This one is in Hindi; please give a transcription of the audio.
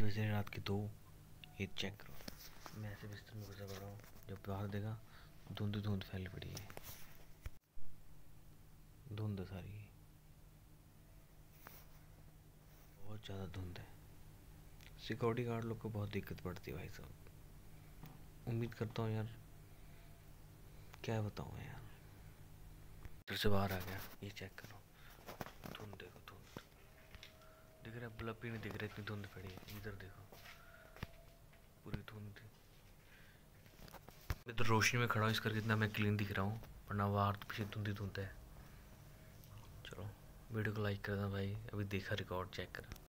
के बजे रात के 2। ये चेक करो, मैं ऐसे बिस्तर में घुसा पड़ा हूँ, जब बाहर देखा धुंध धुंध फैली पड़ी है, धुंध सारी, बहुत ज़्यादा धुंध है। सिक्योरिटी गार्ड लोग को बहुत दिक्कत पड़ती है भाई साहब। उम्मीद करता हूँ यार, क्या बताऊँ यार, घर से बाहर आ गया। ये चेक करो, धुंध देखो, धुंध दिख रहा है, बल्ब भी नहीं दिख रहा, इतनी धुंध पड़ी है। इधर देखो, पूरी धुंध। मैं तो रोशनी में खड़ा हूँ, इस करके इतना मैं क्लीन दिख रहा हूँ, वरना बाहर तो पीछे धुंध ही धुंध है। चलो वीडियो को लाइक कर देना भाई, अभी देखा रिकॉर्ड चेक करा।